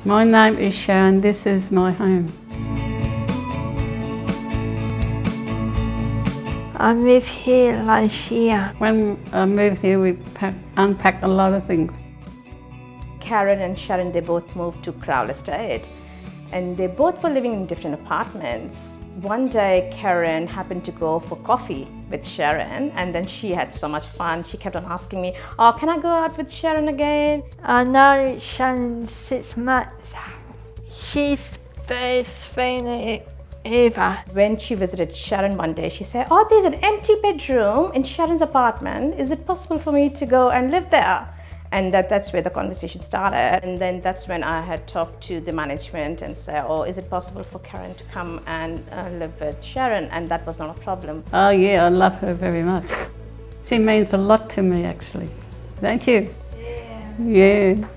My name is Sharon, this is my home. I moved here last year. When I moved here, we unpacked a lot of things. Karen and Sharon, they both moved to Crowell Estate, and they both were living in different apartments. One day, Karen happened to go for coffee with Sharon, and then she had so much fun. She kept on asking me, "Oh, can I go out with Sharon again?" I know Sharon 6 months. She's best friend ever. When she visited Sharon one day, she said, "Oh, there's an empty bedroom in Sharon's apartment. Is it possible for me to go and live there?" And that's where the conversation started. And then that's when I had talked to the management and said, "Oh, is it possible for Karen to come and live with Sharon?" And that was not a problem. Oh yeah, I love her very much. She means a lot to me actually. Don't you? Yeah. Yeah.